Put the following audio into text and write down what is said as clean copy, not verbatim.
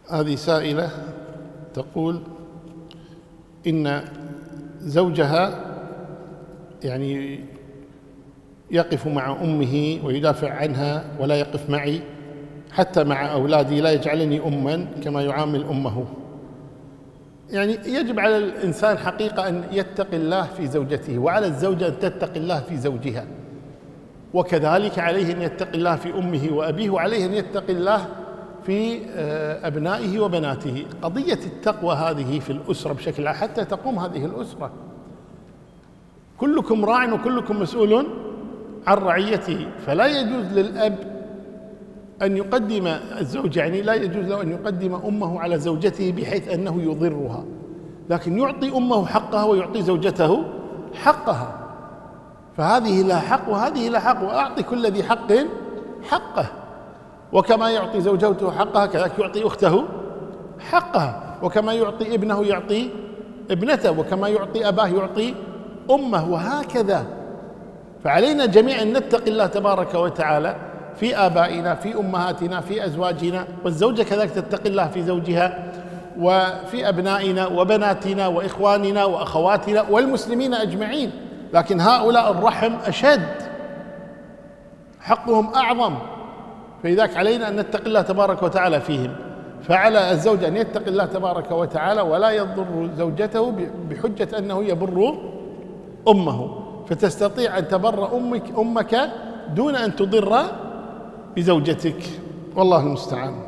هذه سائلة تقول إن زوجها يعني يقف مع أمه ويدافع عنها ولا يقف معي، حتى مع أولادي لا يجعلني أما كما يعامل أمه. يعني يجب على الإنسان حقيقة أن يتقي الله في زوجته، وعلى الزوجة أن تتقي الله في زوجها، وكذلك عليه أن يتقي الله في أمه وأبيه، وعليه أن يتقي الله في أبنائه وبناته. قضية التقوى هذه في الأسرة بشكل عام حتى تقوم هذه الأسرة. كلكم راع وكلكم مسؤول عن رعيته، فلا يجوز للأب أن يقدم الزوج، يعني لا يجوز له أن يقدم أمه على زوجته بحيث أنه يضرها، لكن يعطي أمه حقها ويعطي زوجته حقها. فهذه لها حق وهذه لها حق، وأعطي كل ذي حق حقه، وكما يعطي زوجته حقها كذلك يعطي أخته حقها، وكما يعطي ابنه يعطي ابنته، وكما يعطي أباه يعطي أمه، وهكذا. فعلينا جميعا أن نتقي الله تبارك وتعالى في آبائنا، في أمهاتنا، في أزواجنا، والزوجة كذلك تتقي الله في زوجها وفي أبنائنا وبناتنا وإخواننا وأخواتنا والمسلمين أجمعين. لكن هؤلاء الرحم أشد، حقهم أعظم، فلذلك علينا أن نتقي الله تبارك وتعالى فيهم. فعلى الزوج أن يتقي الله تبارك وتعالى ولا يضر زوجته بحجة أنه يبر أمه، فتستطيع أن تبر أمك دون أن تضر بزوجتك، والله المستعان.